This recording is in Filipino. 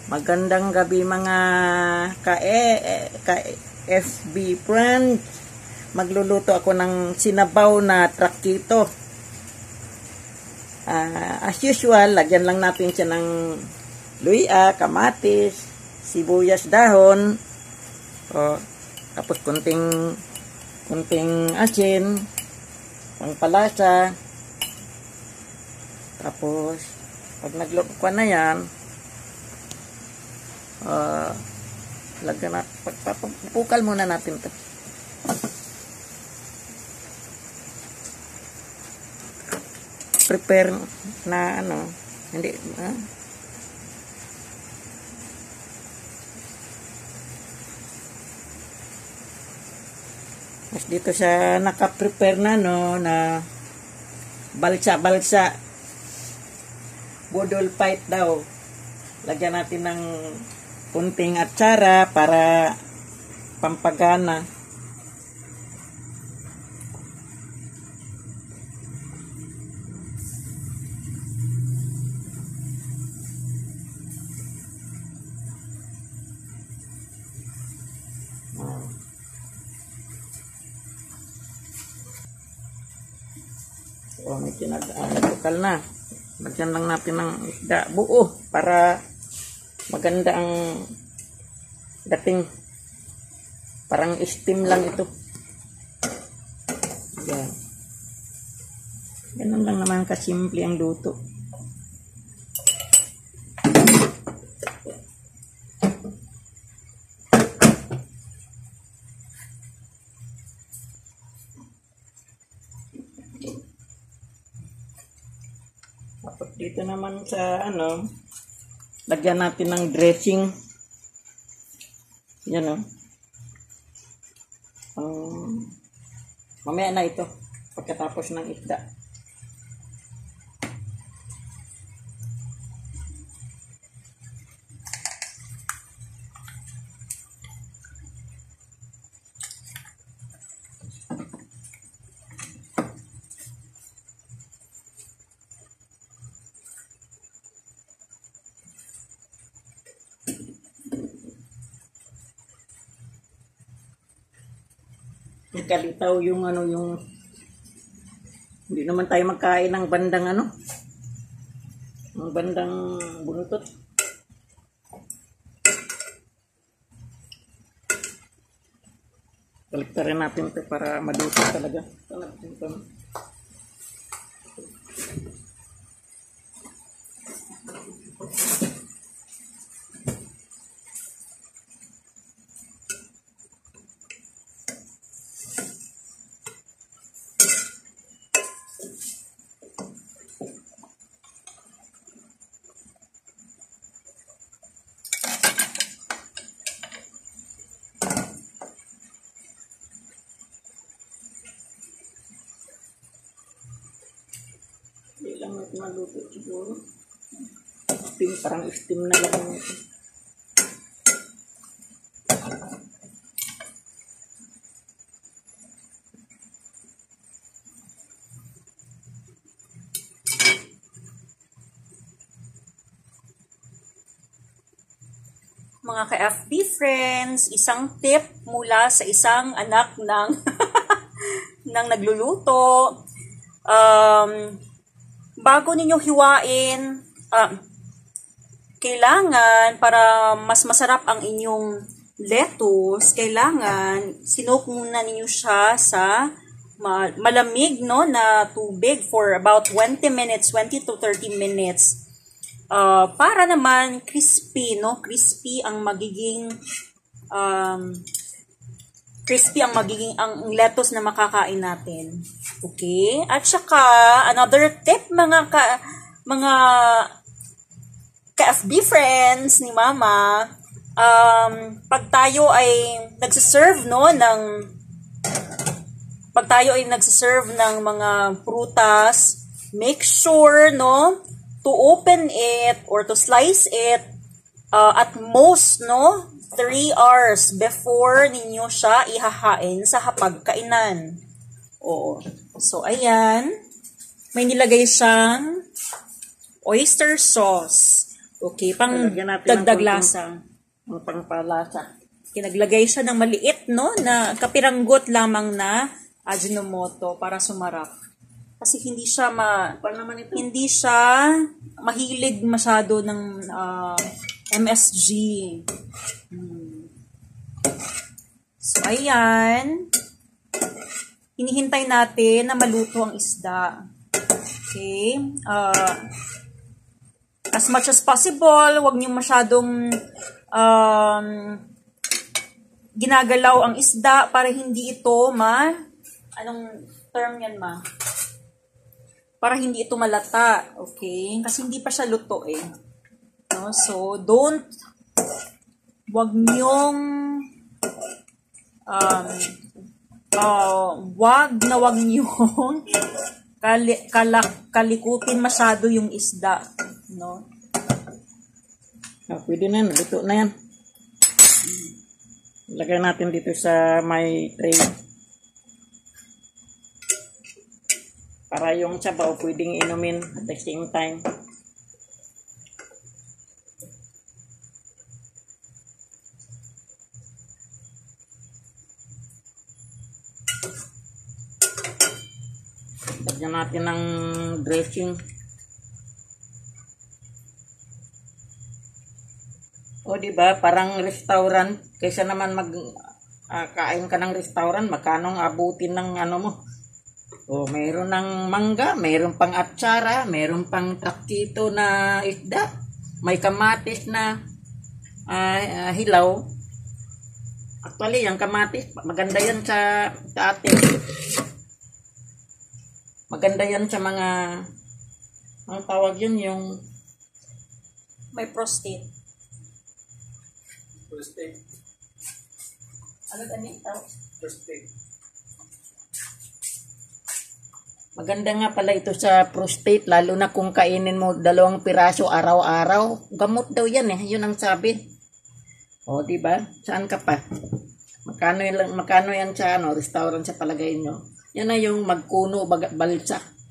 Magandang gabi mga ka-FB friends. Magluluto ako ng sinabaw na trakito. As usual, lagyan lang natin siya ng luya, kamatis, sibuyas dahon. Tapos kunting asin, pangpalasa. Tapos pag nagluto na yan, lagyan na, pupukal muna natin ito. Prepare na hindi mas dito siya naka-prepare na na balsa budol fight daw. Lagyan natin ng kunting atsara para pampagana. May tinagtukal na. Lagyan lang natin ng isda buo para maganda ang dating. Parang steam lang ito. Yan. Ganun lang naman kasimple ang luto. Tapos dito naman sa lagyan natin ng dressing. Yan mamaya na ito pagkatapos ng isda. Kalitaw yung hindi naman tayo magkain ng bandang ng bandang buntot. Baliktarin natin ito para maluto talaga. Hindi lang natin maluto siguro. Parang steam na lang ito. Mga ka-FB friends, isang tip mula sa isang anak ng ng nagluluto. Bago ninyo hiwain, kailangan para mas masarap ang inyong lettuce, kailangan sinok muna ninyo siya sa malamig na tubig for about 20 to 30 minutes. Para naman crispy ang magiging ang lettuce na makakain natin. Okay? At saka another tip mga ka-FB friends ni Mama, pag tayo ay nagse-serve ng mga prutas, make sure to open it or to slice it at most 3 hours before ninyo siya ihahain sa hapagkainan. So ayan, may nilagay siyang oyster sauce. Okay, pang Lalagyan natin ng dagdag konting- lasa. Ang pangpalasa. Kinaglagay siya ng maliit, no, na kapiranggot lamang na Ajinomoto para sumarap. Kasi hindi siya Paano naman ito? hindi siya mahilig masyado ng MSG. So, ayan. Hinihintay natin na maluto ang isda. Okay. As much as possible, huwag niyo masyadong ginagalaw ang isda para hindi ito anong term yan, ma? Para hindi ito malata, okay? Kasi hindi pa siya luto eh. No? So, wag niyong wag niyong kalikutin masyado yung isda, no? Pwede na yan. Luto na yan. Lagay natin dito sa may tray. Para yung sabaw pwedeng inumin at the same time. Lagyan natin ng dressing. O diba, parang restaurant. Kaysa naman kain ka ng restaurant, magkano ang abutin ng ano mo. O mayroon ng mangga, mayroon pang atsara, mayroon pang takito na isda, may kamatis na hilaw. Actually, yung kamatis, maganda yan sa atin. Maganda yan sa mga, ang tawag yun, yung May prostate. Prostate. Ano ganit? Prostate. maganda nga pala ito sa prostate, lalo na kung kainin mo 2 piraso araw-araw. Gamot daw yan eh, yun ang sabi. O, diba? Saan ka pa? Magkano yan sa restaurant sa palagay nyo? Yan na yung magkuno balsa.